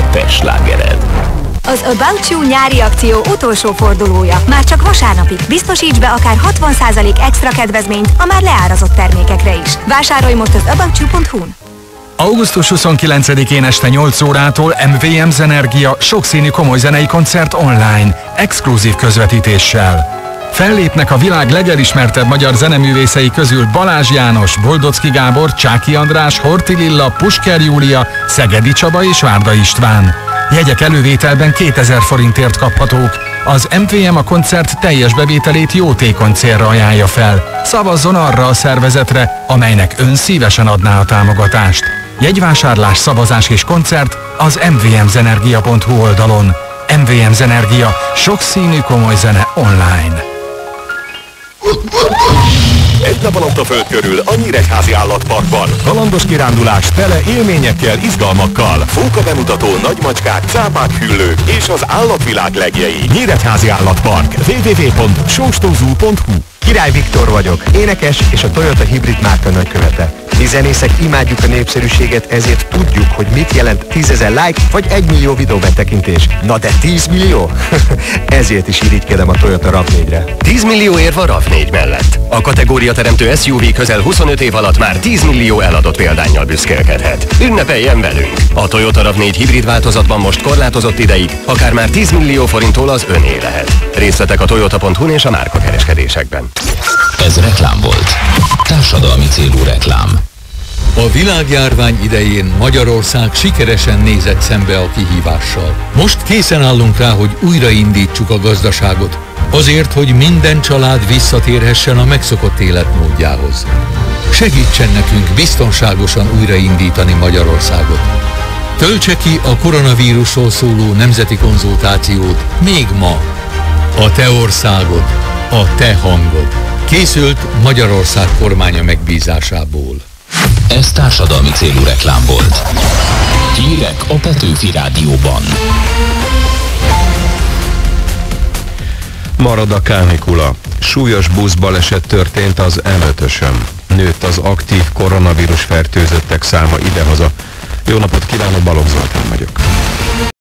te slágered. Az About You nyári akció utolsó fordulója. Már csak vasárnapig. Biztosíts be akár 60% extra kedvezményt a már leárazott termékekre is. Vásárolj most az aboutyou.hu-n. Augusztus 29-én este 8 órától MVM Zenergia sokszínű komoly zenei koncert online, exkluzív közvetítéssel. Fellépnek a világ legelismertebb magyar zeneművészei közül Balázs János, Boldocki Gábor, Csáky András, Horthy Lilla, Pusker Júlia, Szegedi Csaba és Várda István. Jegyek elővételben 2000 forintért kaphatók. Az MVM a koncert teljes bevételét jótékony célra ajánlja fel. Szavazzon arra a szervezetre, amelynek ön szívesen adná a támogatást. Jegyvásárlás, szavazás és koncert az mvmzenergia.hu oldalon. MVM Zenergia, sokszínű komoly zene online. Egy nap alatt a föld körül a Nyíregyházi Állatparkban. Kalandos kirándulás tele élményekkel, izgalmakkal. Fóka bemutató, nagymacskák, cápák, hüllők és az állatvilág legjei. Nyíregyházi Állatpark. www.sóstózoo.hu. Király Viktor vagyok, énekes és a Toyota hibrid márka nagykövete. Mi zenészek imádjuk a népszerűséget, ezért tudjuk, hogy mit jelent 10 000 like vagy 1 millió videóbetekintés. Na de 10 millió? Ezért is irigykedem a Toyota RAV4-re. 10 millió érv a RAV4 mellett. A kategória teremtő SUV közel 25 év alatt már 10 millió eladott példánnyal büszkélkedhet. Ünnepeljen velünk! A Toyota RAV4 hibrid változatban most korlátozott ideig, akár már 10 millió forinttól az öné lehet. Részletek a toyota.hu-n és a márkakereskedésekben. Ez reklám volt. Társadalmi célú reklám. A világjárvány idején Magyarország sikeresen nézett szembe a kihívással. Most készen állunk rá, hogy újraindítsuk a gazdaságot, azért, hogy minden család visszatérhessen a megszokott életmódjához. Segítsen nekünk biztonságosan újraindítani Magyarországot. Töltse ki a koronavírusról szóló nemzeti konzultációt még ma. A te országod, a te hangod. Készült Magyarország kormánya megbízásából. Ez társadalmi célú reklám volt. Hírek a Petőfi Rádióban. Marad a kánikula. Súlyos buszbaleset történt az M5-ösön. Nőtt az aktív koronavírus fertőzöttek száma idehaza. Jó napot kívánok, Balogh Zoltán vagyok.